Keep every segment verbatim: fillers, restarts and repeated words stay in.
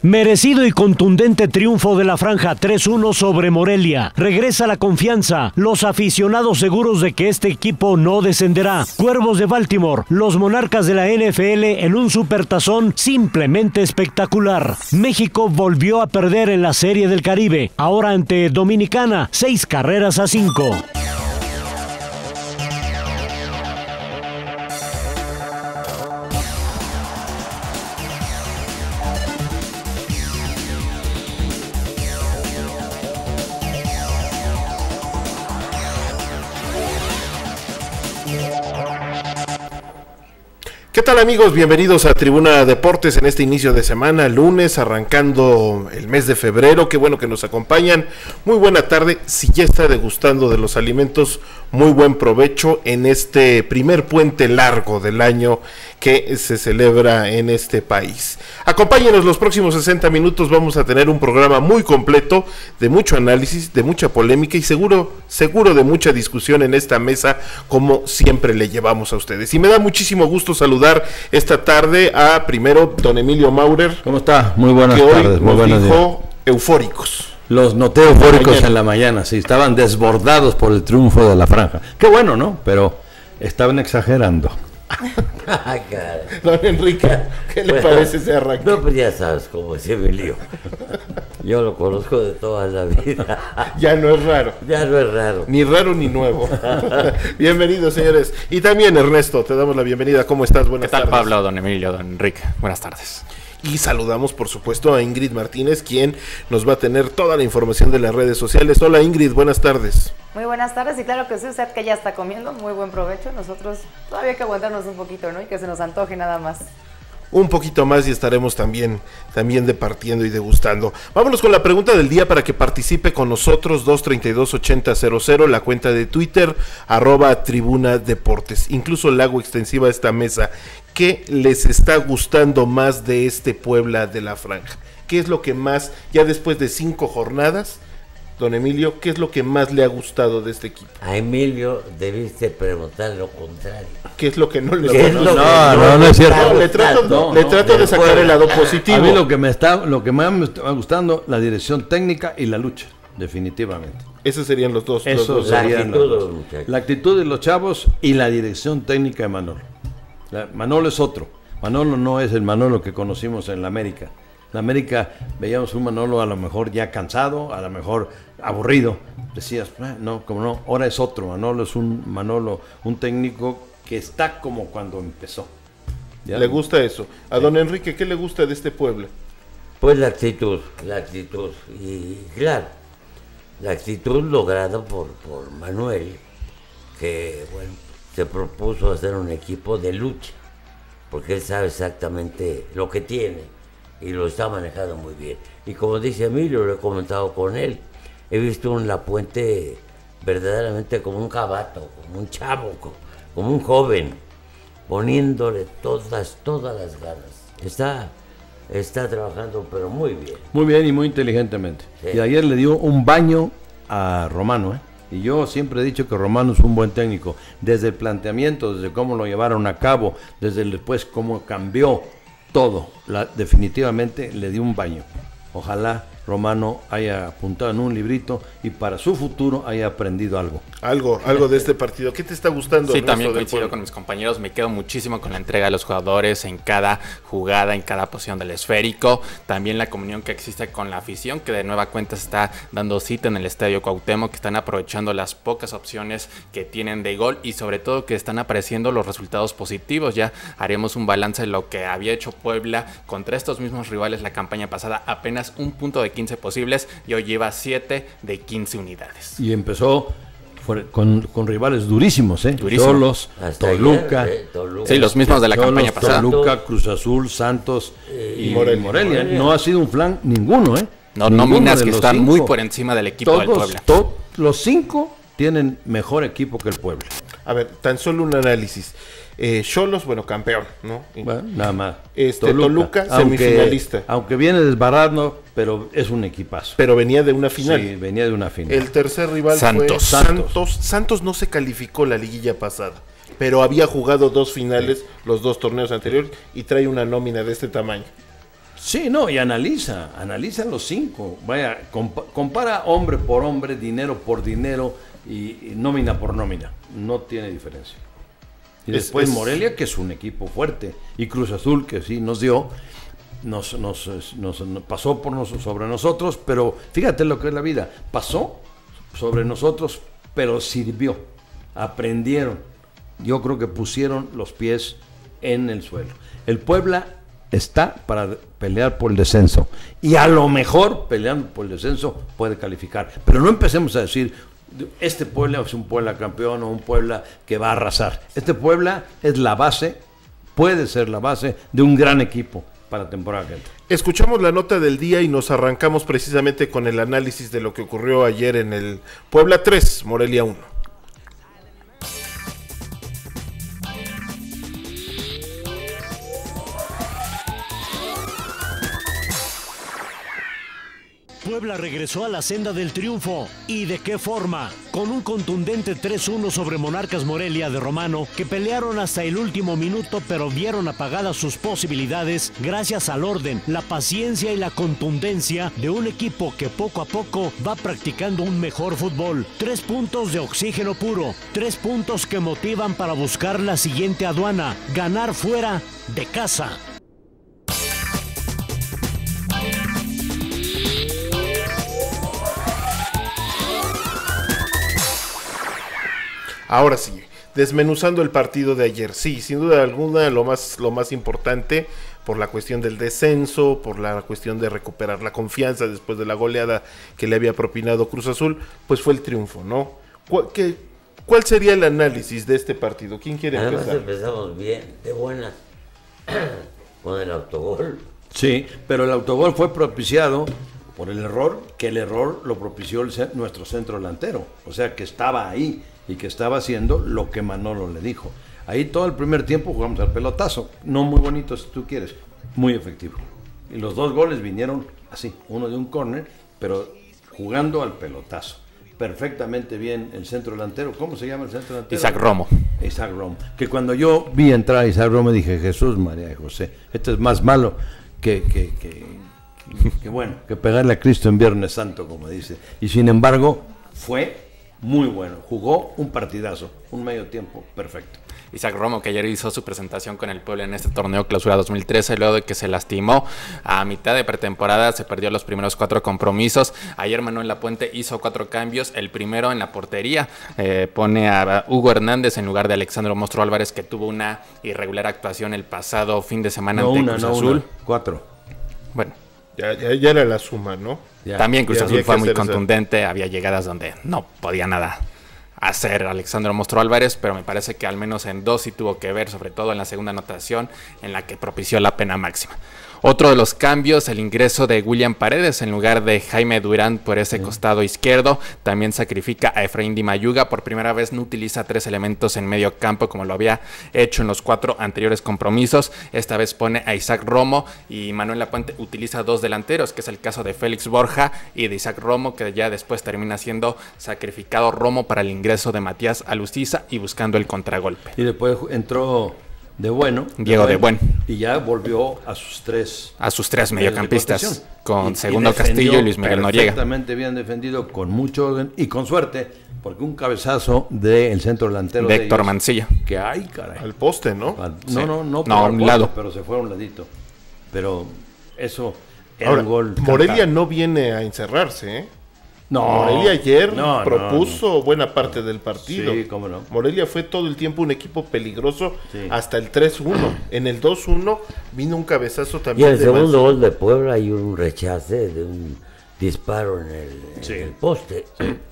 Merecido y contundente triunfo de la Franja tres uno sobre Morelia. Regresa la confianza. Los aficionados seguros de que este equipo no descenderá. Cuervos de Baltimore, los monarcas de la N F L en un supertazón simplemente espectacular. México volvió a perder en la Serie del Caribe, ahora ante Dominicana, seis carreras a cinco. ¿Qué tal, amigos? Bienvenidos a Tribuna Deportes en este inicio de semana, lunes, arrancando el mes de febrero. Qué bueno que nos acompañan. Muy buena tarde. Si ya está degustando de los alimentos, muy buen provecho en este primer puente largo del año que se celebra en este país. Acompáñenos los próximos sesenta minutos. Vamos a tener un programa muy completo, de mucho análisis, de mucha polémica y seguro, seguro de mucha discusión en esta mesa, como siempre le llevamos a ustedes. Y me da muchísimo gusto saludar esta tarde a primero don Emilio Maurer. ¿Cómo está? Muy buenas que tardes. Hoy muy nos buenos dijo días. Eufóricos. Los noté eufóricos en la mañana, sí, estaban desbordados por el triunfo de la Franja. Qué bueno, ¿no? Pero estaban exagerando. Don Enrique, ¿qué le bueno, parece ese arranque? No, pues ya sabes cómo es Emilio. Yo lo conozco de toda la vida. Ya no es raro. Ya no es raro. Ni raro ni nuevo. Bienvenidos, señores. Y también, Ernesto, te damos la bienvenida. ¿Cómo estás? Buenas tardes. ¿Qué tal, tardes. Pablo, don Emilio, don Enrique? Buenas tardes. Y saludamos, por supuesto, a Ingrid Martínez, quien nos va a tener toda la información de las redes sociales. Hola, Ingrid, buenas tardes. Muy buenas tardes, y claro que sí, usted que ya está comiendo, muy buen provecho. Nosotros todavía hay que aguantarnos un poquito, ¿no? Y que se nos antoje nada más. Un poquito más y estaremos también, también departiendo y degustando. Vámonos con la pregunta del día para que participe con nosotros, dos treinta y dos, ochenta cero cero, la cuenta de Twitter, arroba Tribuna Deportes. Incluso le hago extensiva a esta mesa. ¿Qué les está gustando más de este Puebla de la Franja? ¿Qué es lo que más, ya después de cinco jornadas, don Emilio, qué es lo que más le ha gustado de este equipo? A Emilio debiste preguntar lo contrario. ¿Qué es lo que no le gusta? No, no, no, no, no es cierto. No, le trato, no, le trato no, de sacar el lado positivo. A mí lo que me está, lo que más me está gustando, la dirección técnica y la lucha, definitivamente. Esos serían los dos. Esos los dos. serían los dos. La actitud de los chavos y la dirección técnica de Manolo. La, Manolo es otro. Manolo no es el Manolo que conocimos en la América. En la América veíamos un Manolo a lo mejor ya cansado, a lo mejor aburrido. Decías, ah, no, como no, ahora es otro. Manolo es un Manolo, un técnico que está como cuando empezó. ¿Ya? Le gusta eso. A don Enrique, ¿qué le gusta de este pueblo? Pues la actitud, la actitud. Y claro, la actitud lograda por, por Manuel, que bueno, se propuso hacer un equipo de lucha, porque él sabe exactamente lo que tiene y lo está manejando muy bien. Y como dice Emilio, lo he comentado con él, he visto un Lapuente verdaderamente como un cabato, como un chavo, como un joven, poniéndole todas, todas las ganas. Está, está trabajando, pero muy bien. Muy bien y muy inteligentemente. Sí. Y ayer le dio un baño a Romano, ¿eh? Y yo siempre he dicho que Romano es un buen técnico, desde el planteamiento, desde cómo lo llevaron a cabo, desde el después cómo cambió todo, la, definitivamente le dio un baño. Ojalá Romano haya apuntado en un librito y para su futuro haya aprendido algo. Algo, algo de este partido. ¿Qué te está gustando? Sí, también coincido con mis compañeros. Me quedo muchísimo con la entrega de los jugadores en cada jugada, en cada posición del esférico. También la comunión que existe con la afición, que de nueva cuenta se está dando cita en el Estadio Cuauhtémoc, que están aprovechando las pocas opciones que tienen de gol y sobre todo que están apareciendo los resultados positivos. Ya haremos un balance de lo que había hecho Puebla contra estos mismos rivales la campaña pasada. Apenas un punto de quince posibles y hoy lleva siete de quince unidades. Y empezó con, con rivales durísimos, ¿eh? Durísimo. Cholos, Toluca, ayer, eh, Toluca. Sí, los mismos de la Cholos, campaña pasada. Toluca, Cruz Azul, Santos eh, y, y Morelia. Morelia. Morelia. No ha sido un flan ninguno, ¿eh? No, Ninguno nóminas que están cinco. muy por encima del equipo Todos, del Puebla. To, los cinco tienen mejor equipo que el Puebla. A ver, tan solo un análisis. Cholos, eh, bueno, campeón, ¿no? Bueno, nada más. Este, Toluca, Toluca semifinalista. Aunque, aunque viene desbarrando, pero es un equipazo. Pero venía de una final. Sí, venía de una final. El tercer rival Santos. fue Santos. Santos no se calificó la liguilla pasada, pero había jugado dos finales, sí. los dos torneos anteriores, y trae una nómina de este tamaño. Sí, no, y analiza, analiza los cinco. Vaya, compa compara hombre por hombre, dinero por dinero y, y nómina por nómina. No tiene diferencia. Y es, después es... Morelia, que es un equipo fuerte, y Cruz Azul, que sí nos dio, nos, nos, nos, nos pasó por nos, sobre nosotros, pero fíjate lo que es la vida. Pasó sobre nosotros, pero sirvió. Aprendieron. Yo creo que pusieron los pies en el suelo. El Puebla está para pelear por el descenso y a lo mejor peleando por el descenso puede calificar, pero no empecemos a decir este Puebla es un Puebla campeón o un Puebla que va a arrasar. Este Puebla es la base, puede ser la base de un gran equipo para la temporada que entra. Escuchamos la nota del día y nos arrancamos precisamente con el análisis de lo que ocurrió ayer en el Puebla tres, Morelia uno. Puebla regresó a la senda del triunfo. ¿Y de qué forma? Con un contundente tres uno sobre Monarcas Morelia de Romano, que pelearon hasta el último minuto pero vieron apagadas sus posibilidades gracias al orden, la paciencia y la contundencia de un equipo que poco a poco va practicando un mejor fútbol. Tres puntos de oxígeno puro, tres puntos que motivan para buscar la siguiente aduana, ganar fuera de casa. Ahora sí, desmenuzando el partido de ayer, sí, sin duda alguna lo más, lo más importante por la cuestión del descenso, por la cuestión de recuperar la confianza después de la goleada que le había propinado Cruz Azul, pues fue el triunfo, ¿no? ¿Cuál, qué, cuál sería el análisis de este partido? ¿Quién quiere Además empezar? Empezamos bien, de buenas, con el autogol. Sí, pero el autogol fue propiciado por el error, que el error lo propició el, nuestro centro delantero, o sea que estaba ahí y que estaba haciendo lo que Manolo le dijo. Ahí todo el primer tiempo jugamos al pelotazo, no muy bonito si tú quieres, muy efectivo. Y los dos goles vinieron así, uno de un córner, pero jugando al pelotazo. Perfectamente bien el centro delantero. ¿Cómo se llama el centro delantero? Isaac Romo. Isaac Romo. Que cuando yo vi entrar a Isaac Romo dije, Jesús, María de José, esto es más malo que, que, que, que, que bueno, que pegarle a Cristo en Viernes Santo, como dice. Y sin embargo, fue muy bueno, jugó un partidazo, un medio tiempo perfecto. Isaac Romo, que ayer hizo su presentación con el Puebla en este torneo Clausura dos mil trece, luego de que se lastimó a mitad de pretemporada, se perdió los primeros cuatro compromisos. Ayer Manuel Lapuente hizo cuatro cambios, el primero en la portería, eh, pone a Hugo Hernández en lugar de Alexandro Mostro Álvarez, que tuvo una irregular actuación el pasado fin de semana no ante una, Cruz no Azul. Una, cuatro. Bueno. Ya, ya, ya era la suma, ¿no? Ya. También Cruz Ya Azul fue muy contundente, eso. Había llegadas donde no podía nada hacer Alexandro Mostro Álvarez, pero me parece que al menos en dos sí tuvo que ver, sobre todo en la segunda anotación, en la que propició la pena máxima. Otro de los cambios, el ingreso de William Paredes en lugar de Jaime Durán por ese sí. costado izquierdo. También sacrifica a Efraín Di Mayuga. Por primera vez no utiliza tres elementos en medio campo como lo había hecho en los cuatro anteriores compromisos. Esta vez pone a Isaac Romo y Manuel Lapuente utiliza dos delanteros, que es el caso de Félix Borja y de Isaac Romo, que ya después termina siendo sacrificado Romo para el ingreso de Matías Alustiza y buscando el contragolpe. Y después entró De Bueno, Diego de Buen, y ya volvió a sus tres a sus tres mediocampistas con y, Segundo y Castillo y Luis Miguel Noriega. Perfectamente bien defendido, con mucho orden y con suerte, porque un cabezazo del centro delantero de de Héctor ellos, Mancilla, que hay, caray, al poste, ¿no? Al, sí. no, no, no, no a un poste, lado, pero se fue a un ladito. Pero eso era Ahora, un gol. Morelia cantado. no viene a encerrarse, ¿eh? No, Morelia ayer no, propuso no, no. buena parte del partido. Sí, cómo no. Morelia fue todo el tiempo un equipo peligroso, Sí. hasta el tres uno. En el dos uno vino un cabezazo Y también. el de segundo Mancilla. gol de Puebla hay un rechace de un disparo en el, en Sí. el poste.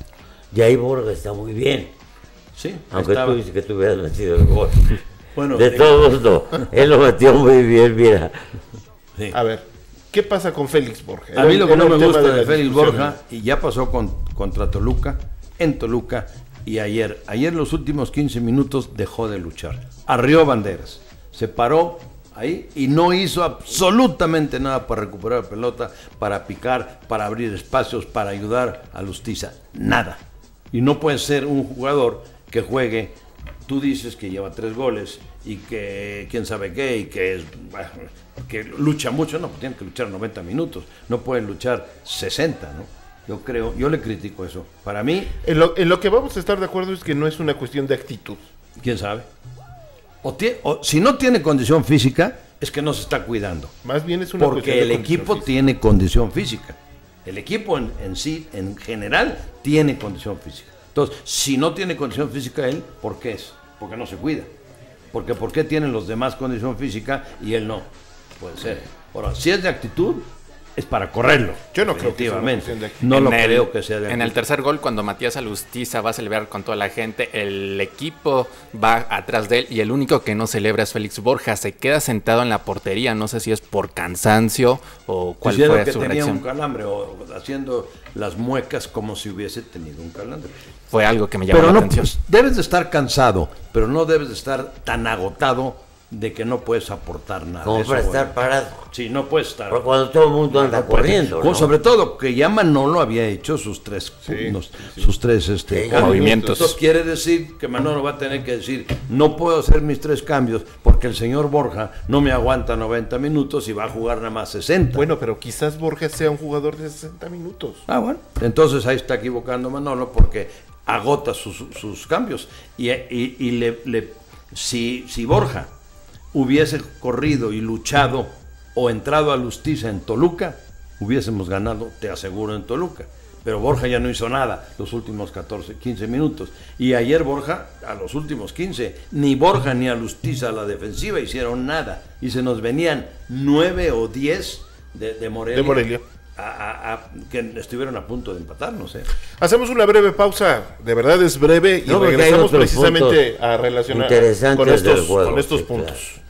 Y ahí Borja está muy bien. Sí, Aunque estaba. tú dices que tú hubieras metido el gol. Bueno, de sí. todos no. Él lo metió muy bien, mira. Sí. A ver, ¿qué pasa con Félix Borja? A mí lo que Era no el me tema gusta de las Félix discusiones. Borja, y ya pasó con, contra Toluca, en Toluca, y ayer, ayer los últimos quince minutos dejó de luchar, arrió banderas, se paró ahí y no hizo absolutamente nada para recuperar la pelota, para picar, para abrir espacios, para ayudar a Lustiza, nada. Y no puede ser un jugador que juegue, tú dices que lleva tres goles y que quién sabe qué, y que es, que lucha mucho, no, tienen que luchar noventa minutos, no pueden luchar sesenta, ¿no? Yo creo, yo le critico eso. Para mí... En lo, en lo que vamos a estar de acuerdo es que no es una cuestión de actitud. ¿Quién sabe? O, tie, o si no tiene condición física, es que no se está cuidando. Más bien es una Porque cuestión el de equipo física. tiene condición física. El equipo en, en sí, en general, tiene condición física. Entonces, si no tiene condición física él, ¿por qué es? Porque no se cuida. Porque ¿por qué tienen los demás condición física y él no? Puede ser. Ahora, si es de actitud, es para correrlo. Yo no creo que sea una Definitivamente. cuestión de actitud. No En lo el- creo que sea de En el actitud. tercer gol, cuando Matías Alustiza va a celebrar con toda la gente, el equipo va atrás de él y el único que no celebra es Félix Borja. Se queda sentado en la portería, no sé si es por cansancio o cuál Diciendo fue que su tenía reacción. un calambre o haciendo las muecas como si hubiese tenido un calambre. Fue algo que me llamó Pero la no, atención. pues, debes de estar cansado, pero no debes de estar tan agotado de que no puedes aportar nada. Como Eso, para bueno. estar parado. Sí, no puedes estar. Porque cuando todo el mundo anda No puedes. corriendo, Con- ¿no? Sobre todo que ya Manolo había hecho sus tres puntos, sus tres este, Sí, cambios. movimientos. Entonces quiere decir que Manolo va a tener que decir, no puedo hacer mis tres cambios porque el señor Borja no me aguanta noventa minutos y va a jugar nada más sesenta. Bueno, pero quizás Borja sea un jugador de sesenta minutos. Ah, bueno. Entonces ahí está equivocando Manolo porque agota sus, sus cambios. Y, y- y le, le- si, si Borja hubiese corrido y luchado o entrado a Lustiza en Toluca, hubiésemos ganado, te aseguro, en Toluca. Pero Borja ya no hizo nada los últimos catorce, quince minutos. Y ayer Borja, a los últimos quince, ni Borja ni a Lustiza a la defensiva hicieron nada. Y se nos venían nueve o diez de, de Morelia. De Morelia. A, a- a- que estuvieron a punto de empatarnos. ¿eh? Hacemos una breve pausa, de verdad es breve, y No, porque hay regresamos otros precisamente puntos a relacionar interesantes con del estos, juego, con estos sí, puntos. claro.